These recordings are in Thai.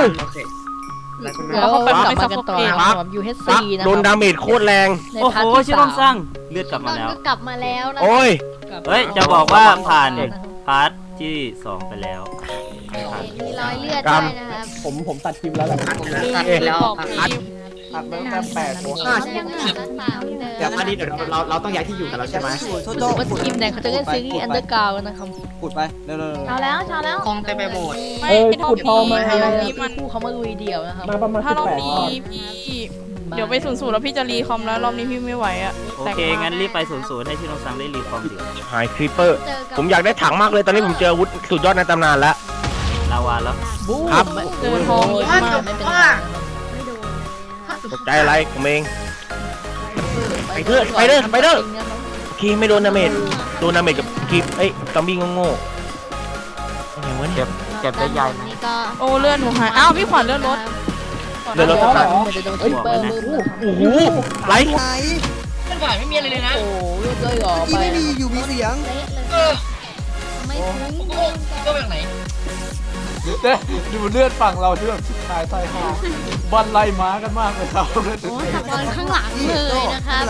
โอเคแล้วคุณแล้วก็กลับมากันต่อนะครับ UHC นะโดนดาเมจโคตรแรงโอ้โหชิโร่สร้างเลือดกลับมาแล้วกลับมาแล้วนะโอ้ยเฮ้ยจะบอกว่าผ่านพาร์ทที่2ไปแล้วมีรอยเลือดด้วยนะครับผมตัดคลิปแล้วแหละแล้วตัดตั้งแต่8 หัวยังหาด้านสามเดิมเดี๋ยวอันนี้เดี๋ยวเราต้องย้ายที่อยู่กันแล้วใช่ไหมรู้สึกว่าทีมแดงเขาจะเล่นซีรีส์อันเดอร์กราวนะครับขุดไปเร็วเช้าแล้วคงเต็มไปหมดขุดทองมาให้คู่เขามาลุยเดี่ยวนะครับมาประมาณถ้าเรา 18 มีก้อนพี่เดี๋ยวไป0-0แล้วพี่จะรีคอมแล้วรอบนี้พี่ไม่ไหวอ่ะโอเคงั้นรีบไป0-0ให้ชิโร่สร้างได้รีคอมเดี๋ยวหายครีปเปอร์ผมอยากได้ถังมากเลยตอนนี้ผมเจออาวุธสุดยอดในตำนานแล้วลาวาแล้วบูมครับเจอทองเยอะมากไม่เป็นไรตกใจอะไรผมเอง ไปเถอะไปเถอะไปเถอะ โอเคไม่โดนดาเมจโดนดาเมจกับคลิปซอมบี้โง่ๆอะไรวะเนี่ยเก็บได้ใหญ่นี่ก็โอ้เลื่อนหนูหายอ้าวพี่ขวัญเลื่อนรถเดินรถแล้วตัเหรดอมันจะโดนคิปเปอร์มือโอ้โหไรมันหวานไม่มีอะไรเลยนะโอ้เลือดเลยหรอไปเละเลยไม่คุ้มก็เป็นไหนดูเลือดฝั่งเราที่แบบตายใส่หาบอลไล่ม้ากันมากเลยครับโอ้ขับบอลข้างหลังเลยนะครับ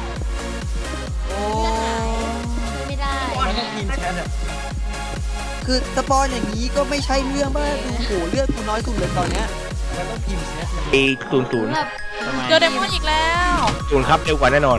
ไม่ได้ทีมแชมป์คือสปอนอย่างนี้ก็ไม่ใช่เรื่องบ้าดูโหเลือดกูน้อยสุดเลยตอนเนี้ยมันต้องทีมแชมป์ A00 แบบเจอเดมอนอีกแล้ว 0ครับเร็วกว่าแน่นอน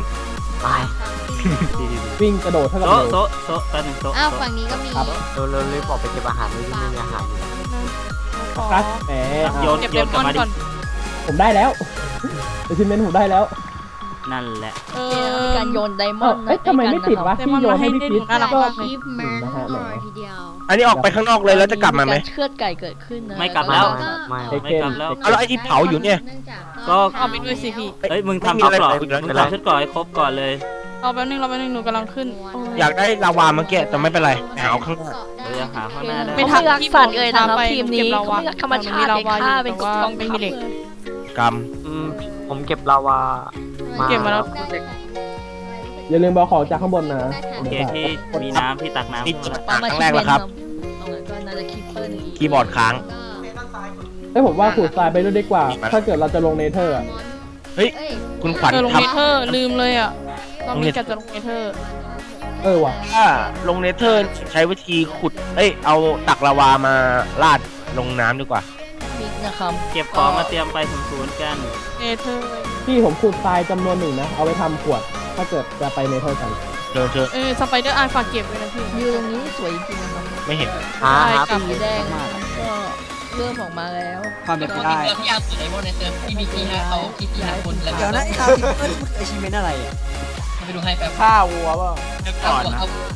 วิ่งกระโดดเท่ากับโซเลยโซแป๊บนึงโซอ้าวฝั่งนี้ก็มีเรารีบบอกไปเก็บอาหารไม่มีอาหารครับแหมโยนเก็บโยเดนมกลัอบ นมาดิก่อนผมได้แล้วอาชิเมนผมได้แล้วนั่นแหละมีการโยนไดมอนด์เอ้ยทำไมไม่ติดวะเดมอนมาให้เล่นหนูน่ารักมากเลยกิฟต์เมอร์ทีเดียวอันนี้ออกไปข้างนอกเลยแล้วจะกลับมาไหมเชือดไก่เกิดขึ้นนะไม่กลับแล้วไม่ไม่กลับแล้วเอาแล้วไอ้ที่เผาอยู่เนี่ยก็เอาไปด้วยสิพี่เฮ้ยมึงทำชุดก่อนมึงทำชุดก่อนให้ครบก่อนเลยเอาแป๊บนึงหนูกำลังขึ้นอยากได้ลาวาเมื่อกี้แต่ไม่เป็นไรเอาข้างหน้าเราจะหาข้างหน้าได้ไม่ทักที่สัตว์เลยนะครับทีมนี้เขาไม่รักธรรมชาติเลยฆ่าเป็นกองเป็นเหล็กกรรมผมเก็บลาวาเก็บมาแล้วอย่าลืมบอกของจากข้างบนนะโอเคที่มีน้ำที่ตักน้ำนี่ขึ้นมาครั้งแรกแล้วครับก็น่าจะคิปเปอร์นี่คีย์บอร์ดค้างเอ้ยผมว่าขูดทรายไปด้วยดีกว่า ถ้าเกิดเราจะลงเนเธอร์อะเฮ้ยคุณขวัญลงทเนเธอร์ลืมเลยอ่ะตอนนี้แกจะลงเนเธอร์ว่ะำถ้าลงเนเธอร์ใช้วิธีขุดเอาตักลาวามาลาดลงน้ำดีกว่ามิกนะครับเก็บของมาเตรียมไป0-0กันเนเธอร์พี่ผมขูดทรายจำนวนหนึ่งนะ เอาไปทำขวด ถ้าเกิดจะไปเนเธอร์กันเชิญสไปเดอร์ไอฝากเก็บไว้นะพี่ยืนตรงนี้สวยจริงๆนะครับไม่เห็นสีแดงก็เริ่มออกมาแล้วความเป็นไปได้พี่ยาสุดไอ้พวกในเซิร์ฟที่มีทีนะเขาคิดทีนะคนแล้วเดี๋ยวนะไอ้คาทิปเปิลพูดอาชีเมนอะไรอ่ะไปดูให้แป๊บฆ่าวัวเปล่าก่อนนะ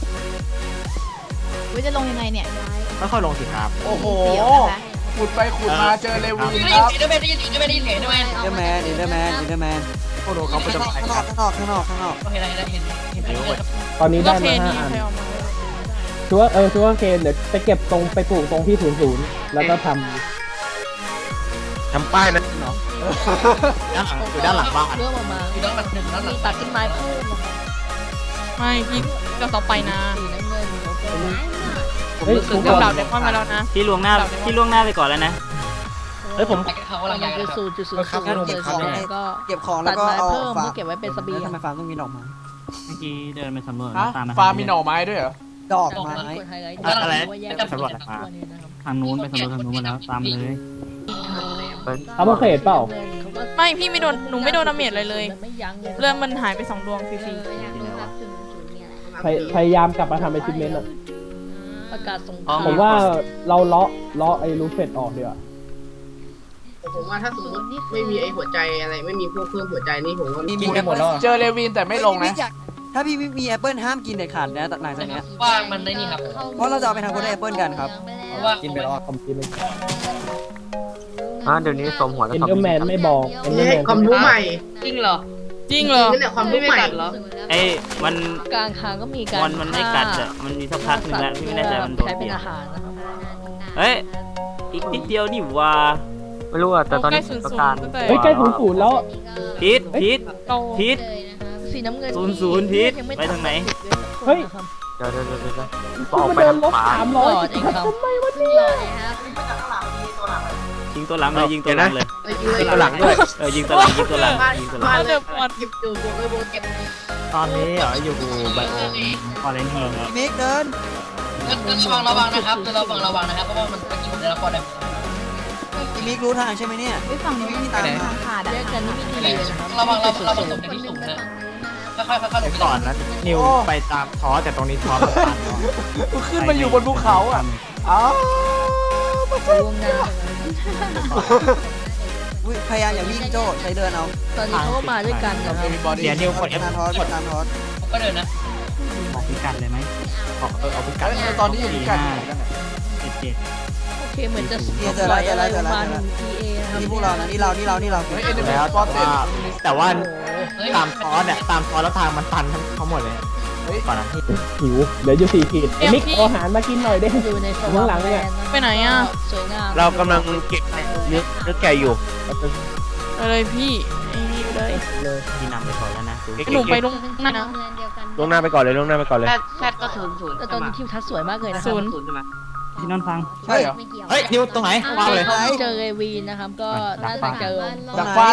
วิจะลงยังไงเนี่ยค่อยๆลงสิครับโอ้โหเดี๋ยวนะคะขุดไปขุดมาเจอเลวีนได้คยินรับเสียงได้ยินเสียงได้ยินเสียงได้ยินเสียงได้อินเดอร์แมนโอ้โหเขาไปจะไปข้างนอกเห็นอะไรตอนนี้ก็ได้เทมานี่ 5 อันใครเอามาชัวร์เคนเดี๋ยวไปเก็บตรงไปปลูกตรงที่00แล้วก็ททำป้ายนะอยู่ด้านหลังบ้านเริ่มออกมาอยู่ด้านหลังหนึ่งด้านหลัมีงตัดต้นไม้เพิ่มนะครับไม่พี่จะต่อไปนะสีน้ำเงินโอเคำเฮ้ยทุกคเดี๋ยวนเดาวเดมอนมาแล้วนะที่ล่วงหน้าไปก่อนแล้วนะเฮ้ยผมเขากำลังมันย้ายคือ0.00แล้วก็เก็บของแล้ตัว ดก็ไม้เอาเพิ่มฟาเพื่อเก็บไว้เป็นเสบียงทำไมฟาร์มต้องมีดอกไม้เมื่อกี้เดินไปสำรวจฮะตามมาฟาร์มมีหน่อไม้ด้วยเหรอดอกไม้ไฮไลท์อะไรว่าแยกสำรวจทางนู้นไปสำรวจทางนู้นมาแล้วตามเลยเอามาเขตเปล่าไม่พี่ไม่โดนหนูไม่โดนดาเมจเลยเลยไม่ยั้งเลยเรื่องมันหายไป2 ดวงฟรีพยายามกลับมาทำไอชิเมนต์อะประกาศสงคอ๋อรามผมว่าเราเลาะไอ้รูเฟตออกดีกว่าผมว่าถ้าสมมติไม่มีไอ้หัวใจอะไรไม่มีพวกเพิ่มหัวใจนี่ผมว่ากินกันหมดแล้วเจอเลวีนแต่ไม่ลงนะถ้าพี่ไม่มีแอปเปิลห้ามกินเด็ดขาดนะหลังจากนี้ว่ามันได้นี่ครับเพราะเราจะเอาไปทำคนได้แอปเปิลกันครับเพราะว่ากินไปแล้วคอมพิวเตอร์เดี๋ยวนี้สมหัวเอ็นเดอร์แมนไม่บอกเอ็นเดอร์แมนความรู้ใหม่จริงเหรอๆจริงเหรอนี่แหละความรู้ใหม่เหรอกมันลางทางก็มีการมันไม่กัดอ่ะมันมีสักพักหนึ่งแล้วพี่ไม่แน่ใจมันโดนใช้เป็เปนลี่ยนอาหารนะครับเฮ้ยอีกนิดเดียวนี่ว่าไม่รู้อะแต่ตอนนี้ใกล้ประการตั้งแต่เฮ้ยใกล้00แล้วพีทเราพีทสีน้ำเงิน 00พีทไปทางไหนเฮ้ยเดี๋ยวคุณมาเดินลบ300 เองครับทำไมวะเนี่ยครับยิงตัวหลังเลยยิงตัวหลังเลยยิงตัวหลังด้วยยิงตัวหลังยิงตัวหลังยิงตัวหลังบ้านเลยเก็บอยู่บวกเลยบวกเก็บตอนนี้อยู่ไบโอมออเรนเฮงครับมิกเดินระวังนะครับระวังนะครับเพราะว่ามันเป็นอยู่ในละครเลยมิกรู้ทางใช่ไหมเนี่ยฝั่งนี้ไม่มีทางขาดเรียกกันไม่มีเลยนะครับระวังตกในที่สูงนะค่อยๆลงก่อนนะนิวไปตามท้อแต่ตรงนี้ท้อมันตันกูขึ้นมาอยู่บนภูเขาอ่ะอ้าวพยายามอย่าวิ่งโจ้ใช้เดินเอาตอนนี้เขาก็มาด้วยกันนะครับเดี๋ยวนิวกดทานทอสกดทานทอสผมก็เดินนะออกพิกัดเลยไหมเอาพิกัดตอนนี้อยู่ที่กันกันโอเคเหมือนจะปล่อยอะไรประมาณ PA นะครับนี่พวกเรานะนี่เราเฮ้ยเอ็นเดอแล้วร์สปอตเต็มแต่ว่าตามท้อเนี่ยตามท้อแล้วทางมันตันทั้งหมดเลยก่อนนะที่หิวเดี๋ยวอยู่4 ขีดไอ้มิกเอาอาหารมากินหน่อยได้อยู่ในสวรรค์แลนด์ไปไหนอ่ะสวยงามเรากำลังเก็บเนื้อแก่อยู่ไปเลยพี่ไอ้นี่ไปเลยที่นำไปก่อนแล้วนะหนูไปลงนั่นนะล่วงหน้าไปก่อนเลยล่วงหน้าไปก่อนเลยแซดก็0 แต่ตอนนี้ทิวทัศน์สวยมากเลยนะคศูรับนย์ใช่ไหมที่นั่นฟังใช่เหรอเฮ้ยนิวตรงไหนว้าวเลยเขาเจอเรวีนนะครับก็น่าจะเจอดักฟ้า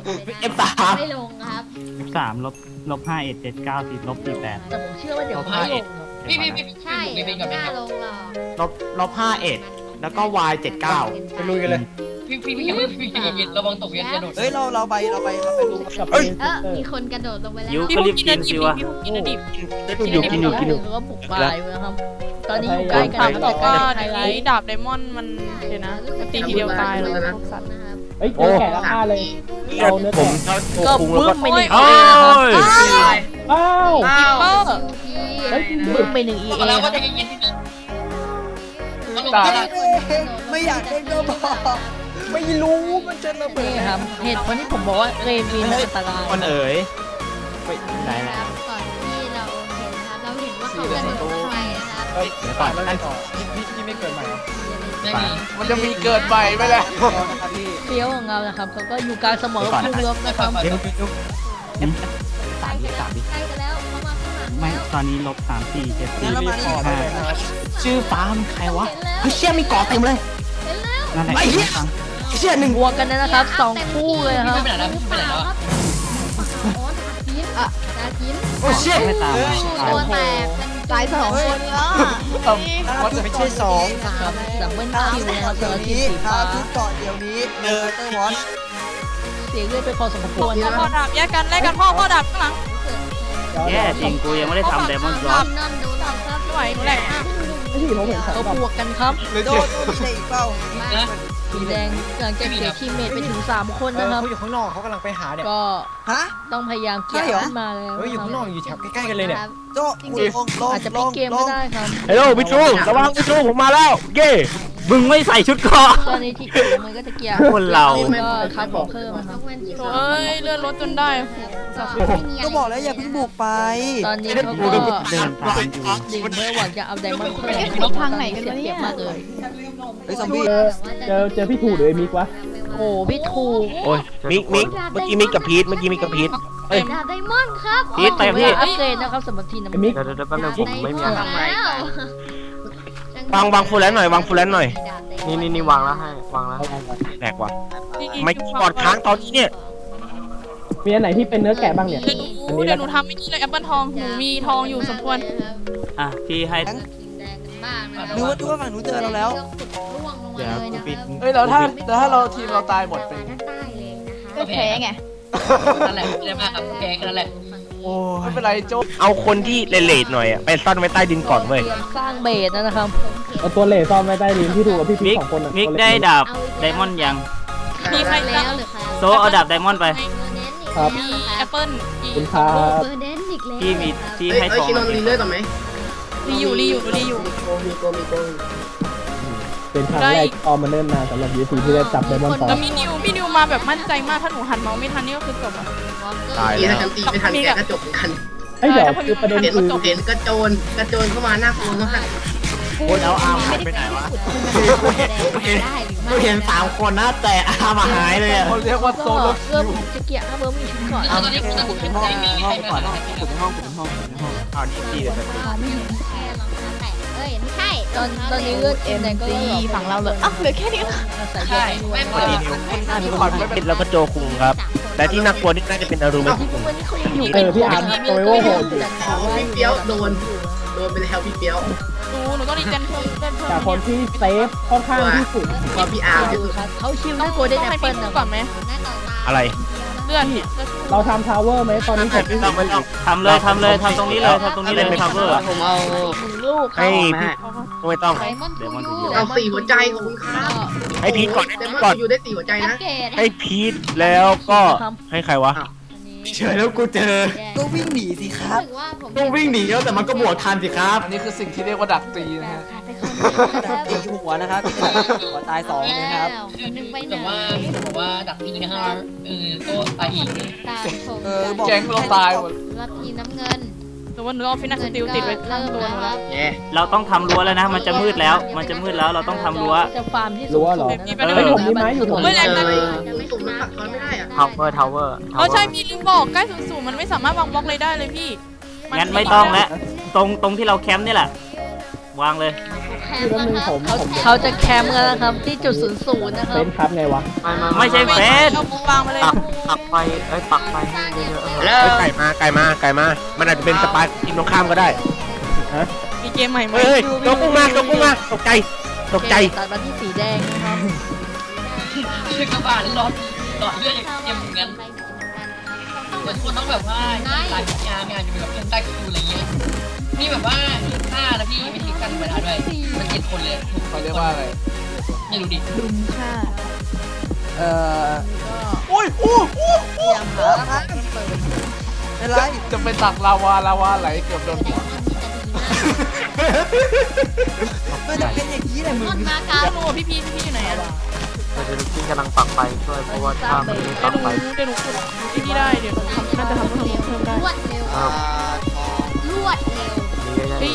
F3 ไม่ลงครับ F3 ลบ5179ติดลบ48 แต่ผมเชื่อว่าเดี๋ยวเขาลงพี่ใช่หน้าลงหรอลบ51แล้วก็ Y79 ไปลุยกันเลยพี่ระวังตกเย็นกระโดดเฮ้ยเราไปดูกับเอ้ยมีคนกระโดดลงไปแล้วยูพี่ก็พูรีดบกินกินะนดิสิบวะพี่พูดกินนะดิบกินอยู่เขาก็บุกไปตอนนี้อยู่ใกล้กันแต่ก็ไฮไลท์ดาบไดมอนด์มันเดี๋ยวนะตีทีเดียวตายเลยพวกสัตว์นะครับเฮ้ยแกะราคาเลยเอาเนื้อผมแกะถ้าก็ปรุงบึ้แล้วมก็ไปหนึ่งโอ้ยอ้าวกิปเปอร์เฮ้ยบึ้มไปหนึ่ง EA แล้วคก็รับจะเย็นที่นี่ตายไม่อยากเล่นก็บอกไม่รู้มันจะระเบิดนี่ครับเหตุผลที่ผมบอกว่าเรวีนอันตรายคนเอ๋ยไปไหนคนะรับก่อนที่เราเห็นครับเราเห็นว่าเขากระโดดลงไปนะครับเดี๋ยวก่อนนั่นพี่ไม่เกิดใหม่เหรอไม่มีมันจะมีเกิดใหม่ไหมล่ะนะครับพี่เฟี้ยวของเรานะครับเขาก็อยู่กลางสมองภูมิลบนะครับเดี๋ยวใกล้กันแล้วเขามาข้างหลังไม่แล้วตอนนี้ลบ3 4 7 งั้นเรามานี่ก่อนเลยนะครับชื่อฟ้ามันใครวะเฮ้ยเชี่ยมีเกาะเต็มเลยเห็นแล้วนั่นแหละไอ้เหี้ยเชี่ยหนึ่งบวกกันนะครับ2คู่เลยครับไม่ไม่เป็นไรไปไหนแล้วอ๋อดาคินโอ้เชี่ยไม่ตามตัวแตกตาย2 คนแล้วมันจะไม่ใช่2 ครับดับเบิลคิวนะครับสำหรับทีมนี้สีถ้าฟ้าทุกเกาะเดี๋ยวนี้เนอร์เตอร์วอตเสียเลือดไปพอสมควรพ่นะคอรับดาบแยกกันแลกกันพ่อดาบข้างหลังแย่จริงกูยังไม่ได้ทำไดมอนด์ดรอปนั่นดูหลับครับไม่ไหวหนูแหลกที่ผมเห็นสองเขาดอกบวกกันครับโดนมีอะไรอีกเปล่าสีแดงหลังจากเสียทีมเมทไปถึง3คนนะครับเขาอยู่ข้างนอกเขากำลังไปหาเนี่ยก็ฮะต้องพยายามเกี่ยวขึ้นมาแล้วเฮ้ยอยู่ข้างนอกอยู่แถวใกล้ๆกันเลยเนี่ยโจ้ลงอาจจะพลิกเกมก็ได้ครับฮัลโหลพี่ชูระวังพี่ชูผมมาแล้วเย่มึงไม่ใส่ชุดเกราะตอนนี้ที่เกี่ยวมันก็จะเกี่ยวคนเราก็คัดของเพิ่มนะครับเอ้ยเลื่อนรถจนได้ก็บอกแล้วอย่าเพิ่งบุกไปตอนนี้เขาก็เดินตามอยู่ดิ่งเพื่อหวังจะเอาไดมอนด์เพิ่มทางไหนกันเสียเนี่ยเปรียบมากเลยไอ้ซอมบี้เจอพี่ถูหรือไอ้มิกวะโอ้พี่ทูโอ้ยมิกเมื่อกี้มิกกับพีทเมื่อกี้มิกกับพีทดาบไดมอนด์ครับพีทไปพี่อัปเกรดนะครับสำหรับทีมน้ำไอ้มิกเดี๋ยวแป๊บนึงผมไม่มีแล้อาหารววางฟูลแลนด์หน่อยวางฟูลแลนด์หน่อยนี่วางแล้วให้วางแล้วแหลกว่ะไม่กอดค้างตอนนี้เนี่ยมีอันไหนที่เป็นเนื้อแกะบ้างเนี่ยเดี๋ยวหนูทำไม่นี่เลยแอปเปิลทองหนูมีทองอยู่สมควรอ่ะพี่ให้ดูว่าฝั่งนู้นเจอเราแล้วเดี๋ยวกูปิดเฮ้ยแล้วถ้าเราทีมเราตายหมดเป็นก็แพ้ไงนั่นแหละเรียกมากครับแกกันนั่นแหละโอ้ไม่เป็นไรโจ้เอาคนที่เลทๆหน่อยอะไปซ่อนไว้ใต้ดินก่อนเว้ยเตรียมสร้างเบสนะครับเอาตัวเหล่ซ่อนไว้ใต้ดินที่ถูกกับพี่พีมิกสองคนอ่ะมิกตัวเล็ได้ดาบไดมอนด์ยังมีใครแล้วหรือใครโซเอาดาบไดมอนด์ไปครับมีแอปเปิลอีคุกณครับเบอร์เดนอีกแล้วพี่มีที่เอ้ยให้เอ้ทยองชินนท์รีเลื่อยต่อไหมรีอยู่มีโกเป็นครั้งแรกออมมาเนิ่นนานสำหรับยูซีที่ได้จับไดมอนด์ฟอแล้วร์พี่นิวมาแบบมั่นใจมากถ้าหนูหันเมาส์ไม่ทันนี่ก็คือจบอ่ะตายตีแล้ถ้าว ฉันตีไม่ทันแกก็จบเหมือนกันเฮ้ยเดี๋ยวคือประเด็นเห็นคือเห็นกระโจนเข้ามาหน้าคูมากโอ้ยแล้วอาร์มหายไปไหนวะกูเห็น3 คนนะแต่อาร์มหายเลยอ่ะคนเรียกว่าโซก็โลเริ่มจะเกี่ยวถ้าเริ่มมีชุดก่อนเอาในห้องก่อนห้องในห้องเอาดีๆเลยไม่เห็นแค่รองเท้าแตะเอ้ยไม่ใช่ก็ตอนนี้เลือดเอ็มซีฝั่งเราเลยเหลือแค่นี้ใช่ไม่หมดมีความคิดแล้วก็โจคุงครับ แต่ที่น่ากลัวนี่น่าจะเป็นอารุเมะพี่อาร์มโดยว่าโหดอยู่พี่เปียวโดนไปแล้วพี่เปียวหนูต้องรีเจนเพิ่มจากคนที่เซฟค่อนข้างที่สุดว่าพี่อาร์มที่สุดเขาชิลด้วยโกลเด้นแอปเปิลก่อนไหมอะไรเลื่อนเนี่ยเราทำทาวเวอร์ไหมตอนนี้ผมไม่ต้องทำเลยทำตรงนี้เลยทำตรงนี้เลยทำเวอร์ผมเอาลูกให้พี่ไม่ต้องไดมอนด์ทูยูเอา4 หัวใจของคุณครับให้พีทก่อนแต่ให้มันก่อนอยู่ได้4 หัวใจนะให้พีทแล้วก็ให้ใครวะเฉยแล้วกูเจอก็วิ่งหนีสิครับต้องวิ่งหนีแล้วแต่มันก็บวกทันสิครับอันนี้คือสิ่งที่เรียกว่าดักตีนะฮะตีหัวนะครับพี่หัวตาย2เลยครับแต่ว่าดักตีนะฮะก็ตายอีกตามชมแก๊งเราตายหมดรับทีน้ำเงินแต่ว่าหนูเอาฟินัสติลติดไว้ข้างตัวหนูแล้วแย่เราต้องทำรั้วแล้วนะมันจะมืดแล้วเราต้องทำรั้วจะฟาร์มที่รู้ว่าเหรอมีเฮ้ยผมมีไม้อยู่ผมไม่แรงนะสูงมันปักคอนไม่ได้อะทาวเวอร์ใช่มีลิงบอกใกล้สูงมันไม่สามารถวางบล็อกเลยได้เลยพี่งั้นไม่ต้องแล้วตรงที่เราแคมป์นี่แหละวางเลยที่แล้วนึงผมเขาจะแคมป์กันนะครับที่จุด00นะครัเฟบนครับไงวะไม่ใช่เฟสเอาวางมาเลยปักไฟปักไฟเยอะๆเฮ้ยไก่มามันอาจจะเป็นสปาทีมตรงข้ามก็ได้มีเกมใหม่ไหมเฮ้ยตัวกุ้งมาตกใจตัดมาที่สีแดงนะครับคือกระบาดหลอดเลือดเต็มเหมือนกันเหมือนคนต้องแบบว่าหลายงานอยู่แบบเป็นใต้กระตูอะไรเงี้ยนี่แบบว่าฆ่าแล้วพี่ไม่ทิ้งกันเวลาด้วยมัน7 คนเลยเขาเรียกว่าอะไรไม่รู้ดิดุมค่ะอุ้ยอย่างหาครับเป็นไรจะไปตักลาวาไหลเกือบโดนหัวมันจะเป็นอย่างนี้แหละมึงมาเกาหนูพี่อยู่ไหนอ่ะที่กำลังปักไฟช่วยเพราะว่าถ้าไม่ได้เดี๋ปัยวกไฟหนูขุดที่นี่ได้เดี๋ยวน่าจะทำเพิ่มได้รวดเร็วรวดเร็วพี่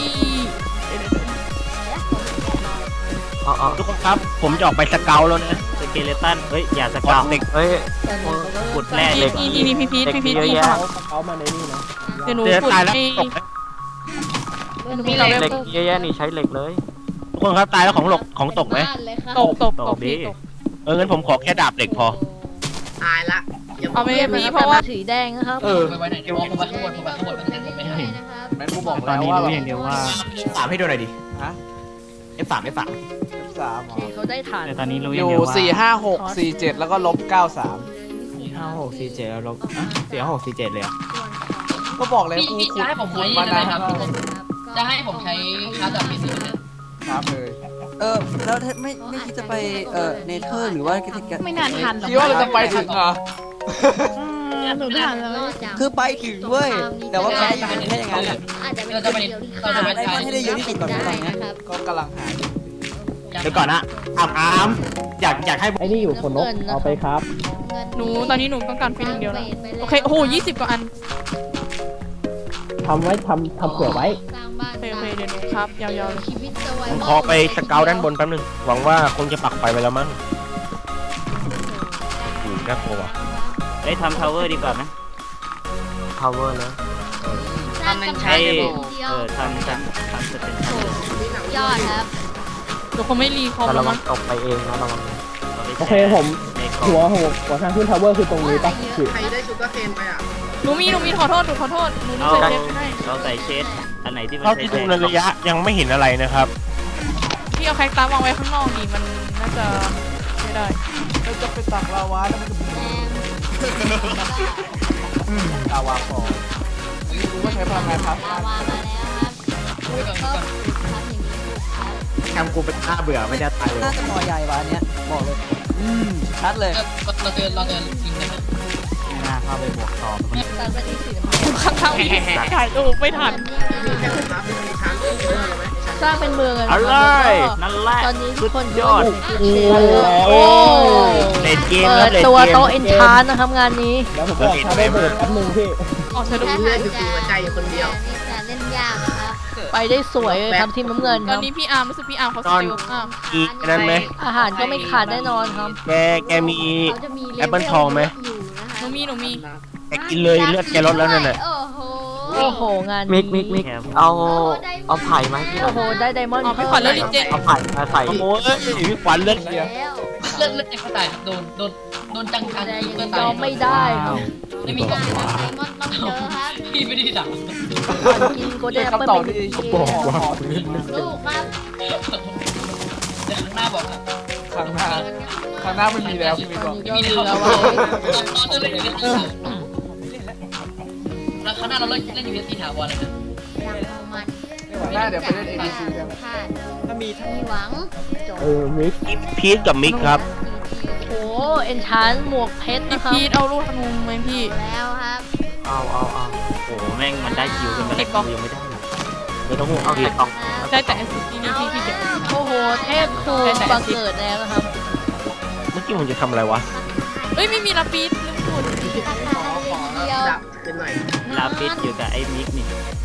ทุกคนครับผมจะออกไปสเกลแล้วนะสเกเลตันเฮ้ยอย่าสกาวเด็กเฮ้ยขุดแร่เหล็กนี่พี่พีทเขามาในนี่นะเดี๋ยวหนูเดี๋ยวขุดตายแล้วให้ตกไหมหนูมีเหล็กเหล็กเยอะแยะนี่ใช้เหล็กเลยทุกคนครับตายแล้วของตกไหมตกพี่ตกงั้นผมขอแค่ดาบเหล็กพอตายละเอาไปพี่เพเพราะราะว่าว่าสีแดงนะครับไปไว้ไหนเดี๋ยวผมมาข้างบนมันไม่ให้แม่กูบอกตอนแล้วนี้ว่ารู้อย่างเดียวว่าF3ให้ดูหน่อยดิฮะ F3 F3 เขาได้ฐานแต่ตอนนี้รู้ออย่างยู่เดียวว่า 4 5 6 4 7แล้วก็ลบ93 5 6 4 7แล้วลบ4 6 4 7เลยอ่ะก็บอกเลยกูพี่ขุจะดให้ผมขุใช้ดมาอะไรนานครับจะให้ผมใช้คาร์ดแบบนี้สิครับเลยแล้วไม่คิดจะไปเนเธอร์หรือว่าไม่นานทันหรอกคิดว่าเราจะไปถึงเหรอหนูทันแล้วคือไปถึงเว้ยแต่ว่าแค่อยู่แค่อย่างนั้นแหละอาจจะเป็นเดียวที่ขาดได้ให้ได้เยอะที่สุดก่อนตอนนี้ก็กำลังหาเดี๋ยวก่อนนะอาร์มอยากให้ไอ้นี่อยู่ขนนกเอาไปครับหนูตอนนี้หนูต้องการฟินอย่างเดียวแล้วโอเคโอ้โห20 กว่าอันทำไว้ทำเผื่อไว้สร้างบ้านโอเคเดี๋ยวหนูครับยาวๆชีวิตสวายผมขอไปสเกลด้านบนแป๊บนึงหวังว่าคงจะปักไฟไปแล้วมั้งน่ากลัวได้ทำทาวเวอร์ดีกว่าไหม power เลยสร้างกำแพให้งเดียวทำสเต็ปยอดครับเดี๋ยวเขาไม่รีคอมแต่แล้ระววัมั้งงตกไปเองนะระวังโอเคผมหัวทางขึ้นทาวเวอร์คือตรงนี้ปะคือใครได้ชูการ์เคนไปอ่ะหนูมีขอโทษหนูเอาใส่เทปให้เราใส่เชดอันไหนที่มันเท่าใช้ที่แทดูนในระยะยังไม่เห็นอะไรนะครับพี่เอาแคคตัสวางไว้ข้างนอกนี่มันน่าจะไม่ได้เราจะไปตักลาวาแล้วมันจะลาวาฟองอันนี้กูก็ใช้พลังงานครับลาวามาแล้วครับก็ทำอย่างนี้ครับแคมกูเป็นหน้าเบื่อไม่ได้ตายเลยน่าจะมอใหญ่วะเนี้ยบอกเลยชัดเลยเราเดินยิงได้ไหมหน้าเข้าไปบวกต่อตอนนี้สีข้างๆพี่ถ่ายรูปไม่ทันแค่ผมรับเป็นช้างเยอะเลยไหมสร้างเป็นเมืองกันอะไรนั่นแหละตอนนี้ทุกคนยอดโอ้เล่นเกมเปิครับดเล่นตัวเกมโต๊ะเอนชานนะครับงานนี้แล้วผมก็ถ้าได้เบิร์ดแป๊บนึงพี่ออกเซดูมีเลือดอยู่4 หัวใจอยู่คนเดียวนี่จะเล่นยากครับไปได้สวยเลยครับทีมน้ำเงินตคอนรับนี้พี่อาร์มรู้สึกพี่อาร์มเขาสติลอ่ะอีกนั้นไหมอาหารก็ไม่ขาดแน่นอนครับแกมีแอปเปิลทองไหมหนูมีแกกินเลยเลือดแกลดแล้วนั่นแหละโอ้โหโอ้โหงานมิกเอาไผ่มาให้พี่โอ้โหได้ไดมอนด์พี่ขวัญเลือดลิเจเอาไผ่โอ้ยพี่ขวัญเลือดเลือดไอ้เขาตายครับโดนจังๆเพื่อนยตาอย มไม่ได้ครับไม่มีกล่องพี่ไม่ได้ด่ากินโกลเด้นแอปคำเปิ้ลตอบไปที่ 1 บอกเกว่าลูกครับเดี๋ยวข้างหน้าบอกครับครั้งหน้าไม่มีแล้วพี่มิกตบออน กนี้ก็เหลือไว้ตอนเล่นอยู่ที่แล้วข้างหน้าเราเล่นอยู่ที่ถาวรเลยนะหน้าเดี๋ยวไปเล่น ABC กันถ้ามีมิกพีทกับมิกครับโอ้เอนชานหมวกเพชรพี่นะครับพีทเอาลูกธนูไหมพี่เอาโอ้โหแม่งมันได้คิวกันมาได้คิวยังไม่ได้เลยไม่ต้องห่วงเอาพี่ใส่กล่องได้แต่นี่พี่เก็บโอ้โหเทพครูบังเกิดแล้วนะครับเมื่อกี้ผมจะทำอะไรวะเอ้ยไม่มีลาปิสลืมพูดดับเป็นหน่อยลาปิดอยู่กับไอ้มิกนี่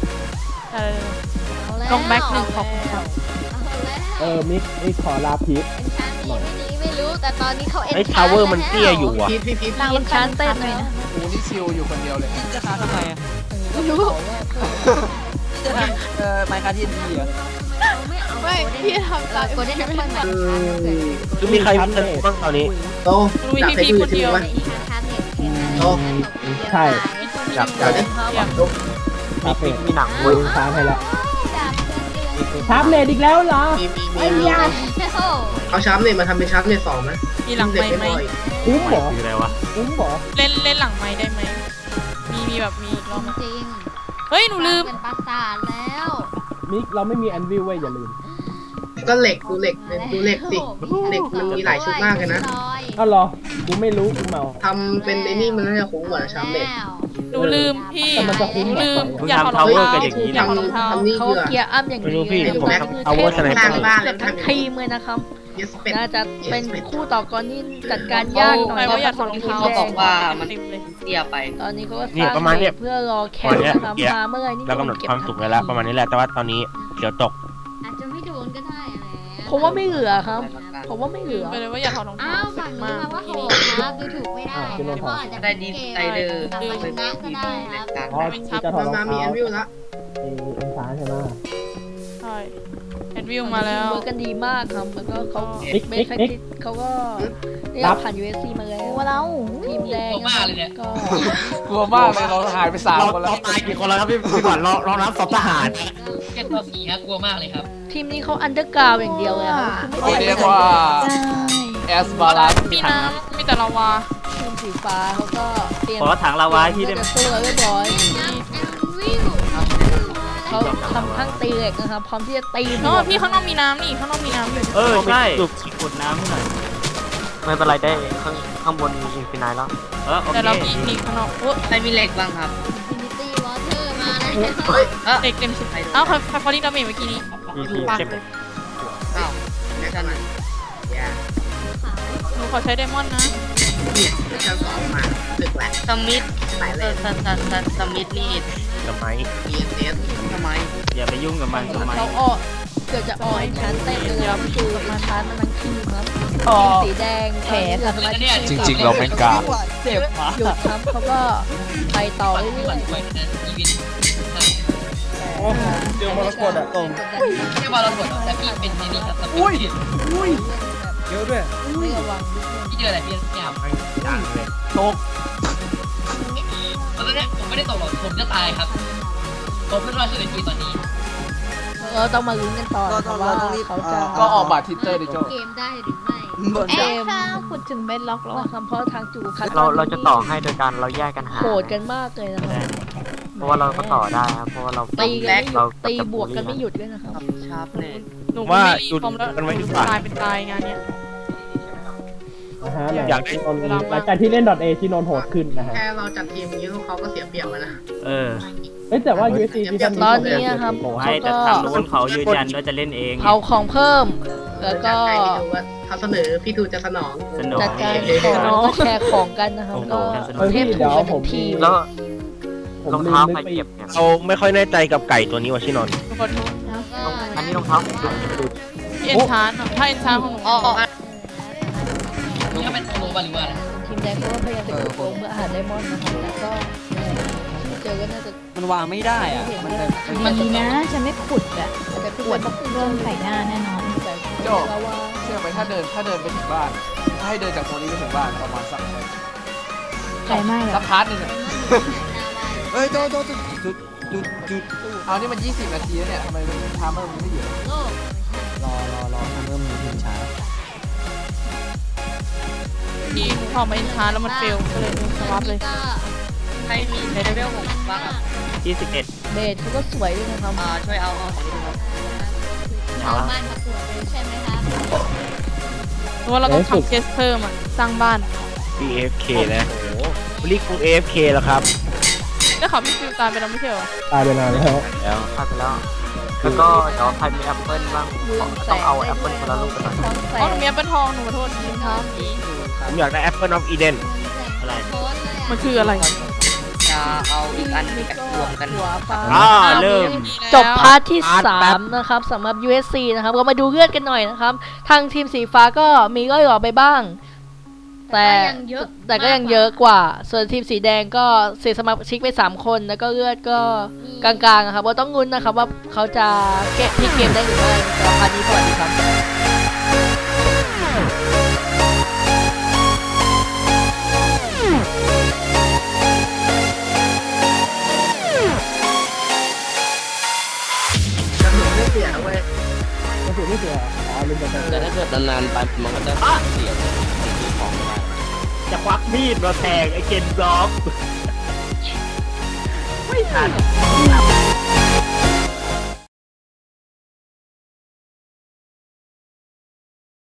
กล่องแบ็ค1ของครับมิกขอลาพีทไม่รู้แต่ตอนนี้เขาเอนไอ้ทาวเวอร์มันเตี้ยอยู่อ่ะพีทเอนชานเต้นเลยนะกูนี่ชิวอยู่คนเดียวเลยจะทำไมอ่ะไม่รู้จะทำไมค์การที่ดีอ่ะไม่พี่ทำตามโกลเด้นแอปเปิ้ลแบบคือมีใครเล่นบ้างตอนนี้โตลุยดับพี่ให้พีดูคนอีกทีเดียววะใช่อยากเดี๋ยวดิมิกมีหนังเว้ยชาร์จให้แล้วชาร์จเน็ตอีกแล้วเหรอมีเอาชาร์ปเน็ตมาทำเป็นชาร์ปเน็ต2ไหมมีหลังไม้ไหมคุ้มเหรอคืออะไรวะคุ้มเหรอเล่นหลังไม้ได้ไหมมีแบบมีรอบจริงเฮ้ยหนูลืมเป็นปราสาทแล้วมิกเราไม่มีแอนวิลเว้ยอย่าลืมก็เหล็กดูเหล็กสิเหล็กมันมีหลายชุดมากเลยนะอ้าวเหรอกูไม่รู้กูเมาทำเป็นไอ้นี่มันน่าจะคุ้มกว่าชาร์ปเน็ตหนูลืมพี่แต่มันจะคุ้มหนูกว่าลืมไปอยากขอรองทำเท้า tower กันอย่างนี้อยากขอรองเท้าทำนี่เขาคือเกียร์อัพอย่างไม่รู้พี่นี้ผมเลยทำ Tower Sniper บ้านเลยทั้งทีมเลยนะครับเยสเป็ดน่าจะเป็นคู่ต่อกรนี่จัดการยากหน่ใครอยว่าอยากขอรองเท้าเขาบอกว่ามันเต็มเลยเตี้ยไปตอนนี้เขาก็สเนี่ยร้างประมาณเนี่ยเพื่อรอแคมป์นะครับมาเมื่อไหร่นี่เรากำหนดความสุขไว้แล้วประมาณนี้แหละแต่ว่าตอนนี้เดี๋ยวตกอาจจะไม่โดนก็ได้ผมว่าไม่เหลือครับผมว่าไม่เหลือไปเลยว่าอยากขอรองเท้าสุดมากโหดครับดูถูกไม่ได้พี่นนท์ถอดได้ดีใจเลยชนะก็ได้ครับอ๋อพี่จะถอดรองมามีเท้าแอนวิลละเอ็นชาร์จใช่ไหมใช่แอนวิวมาแล้วเวิร์กกันดีมากครับแล้วก็เขามิกไม่มิกใช่มิกเขาก็ได้ครัรับบ ผ่าน USC มาแล้วเราทีมแดงกลัวมากเลยเนี่ยก็กลัวมากเลยเราหายไป3 คนแล้วเราตายกี่คนแล้วครับพี่ขวัญรอนับศพทหารแค่ตัวสีฮะกลัวมากเลยครับทีมนี้เขาอันเดอร์กราวอย่างเดียวเลยครับเขาเรียกว่าแอสบาลัสมีน้ำมีแต่ลาวาทีมสีฟ้าเขาก็เตรียมขอถังลาวาให้พี่ได้ไหมจะสู้แล้วเรียบร้อยเขาทำข้างตีเหล็กนะครับพร้อมที่จะตีเนาะพี่ข้างนอกมีน้ำนี่ข้างนอกมีน้ำอยู่ใช่กดน้ำให้หน่อยไม่เป็นไรได้ข้างบนอินฟินายแล้วโอแต่เคเรามีข้างนอกโอ้ใครมีเหล็กบ้างครับเด็กเต็มสุดเอ้าใครดิ้งดาเมจเมื่อกี้นี้ ปังเลยอ้าวแน่นอนอย่าหนูขอใช้ไดมอนด์นะเนี่ยชั้น2มาตึกแหละสมิธหลายเลนสมิธนี่ทำไม ESS ทำไมอย่าไปยุ่งกับมันทำไมเขาออกเกิดจะออกไอ้ชั้นเต้นเลยครับคือมันชั้นมันทั้งทีมครับทีมสีแดงแผลกับสมาชิกจริงๆเราไม่กล้าเจ็บมาหยุดครับเขาก็ไปต่อก่อนเรื่ก่ออนยด้วยนะอีวินๆเจอมรกตอ่ะตรงไม่ว่าเราหมดแต่พี่เป็นในนี้ครับอุ้ยเยอะด้วยไม่ระวังพี่เจออะไรพี่เนี่ยครับดังเลยตกตอนนี้ผมไม่ได้ตกหรอกผมจะตายครับผมเพิ่งรอดชีวิตตอนนี้เราต้องมาลุ้นกันต่อนะครับว่าเขาจะก็ออกบาททิเตอร์ดิโจเกมได้หรือไม่บนเกมคุณถึงเม็ดล็อกแล้วครับเพราะทางจูคัดเราจะต่อให้โดยการเราแยกกันหาโหดกันมากเลยนะครับเพราะว่าเราก็ต่อได้ครับเพราะว่าเราตีกันไม่หยุดตีบวกกันไม่หยุดด้วยนะครับชาร์ปเลยหนูก็ว่าไม่รีหยุดพร้อมแล้วกันไว้ดีกว่าตายเป็นตายงานเนี้ยนะฮะอยากได้ที่นนท์หลังจากที่เล่น .a ที่นนท์โหดขึ้นนะฮะแค่เราจัดทีมอย่างนี้พวกเขาก็เสียเปรียบแล้วนะเอ้ยแต่ว่า USC ซีซั่นตอนนี้นะครับให้แต่ทางนู้นเขายืนยันว่าจะเล่นเองเผาของเพิ่ม แล้วก็จัดให้พี่ดูว่าเขาเสนอพี่ดูจะสนองสนองจัดการของแล้วก็แชร์ของกันนะครับโอ้โหก็สนุกเฮ้ยเทพี่พถูเดี๋กยวกันผทุมกทีมแล้วผมรองลืมเท้านึกใครไปเก็บเนี่ยเราไม่ค่อยแน่ใจกับไก่ตัวนี้ว่ะชินนท์ขอโทษอันนี้รองเท้าผมดูพี่เอ็นชาร์นถ้าเอ็นชาร์ของหนูนี่ก็เป็นโปรบาหรือว่าอะไรทีมแดงเขาก็พยายามจะกดลงเพื่อหาไดมอนด์นะครับแล้วก็เจอก็น่าจะมันวางไม่ได้อ่ะมันแบบดีนะฉันไม่ขุดอ่ะจะปวดเริ่มใส่หน้าแน่นอนโจเชื่อไหมถ้าเดินไปถึงบ้านถ้าให้เดินจากตรงนี้ไปถึงบ้านประมาณสักไกลมากเลยสักพาร์ทหนึ่งอะเฮ้ยโจจุดเอานี่มัน20 นาทีแล้วเนี่ยทำไมมันทำมันไม่หยุดรอทำเริ่มมีช้าที่พอมาอินทานแล้วมันเฟลก็เลยสวับเลยใครมีในเลเวลผมบ้างครับที่11 เบสเขาก็สวยด้วยนะครับช่วยเอาของนี้ครับเอาบ้านมาปลูกเลยใช่ไหมคะเพราะว่าเราต้องทำเกสเพิ่มอ่ะสร้างบ้าน AFK นะโอ้โหลิกกู AFK แล้วครับแล้วเขาพี่ฟิวตายไปแล้วไม่ใช่เหรอตายไปนานแล้วแล้วพลาดไปแล้วแล้วก็เดี๋ยวใครมีแอปเปิ้ลบ้างต้องเอาแอปเปิ้ลคนละลูกไปก่อนอ๋อหนูมีแอปเปิลทองหนูขอโทษทีครับผมอยากได้ Apple of Eden อะไรมันคืออะไรจะเอาอีกอันไปกันรวมกันหัวฟ้าเริ่มจบพาร์ทที่3นะครับสำหรับ USC นะครับก็มาดูเลือดกันหน่อยนะครับทางทีมสีฟ้าก็มีย่อยออกไปบ้างแต่ก็ยังเยอะกว่าส่วนทีมสีแดงก็เสียสมาชิกไป3คนแล้วก็เลือดก็กลางๆนะครับว่าต้องลุ้นนะครับว่าเขาจะเก็บที่เกมได้หรือไม่สำหรับพาร์ทนี้สวัสดีครับเสียเว้ยก็คือไม่เสียอ๋อลืมไปแต่ถ้าเกิดนานๆไปมันก็จะเสียของได้จะควักมีดมาแทงไอ้เกนบล็อกไม่ทัน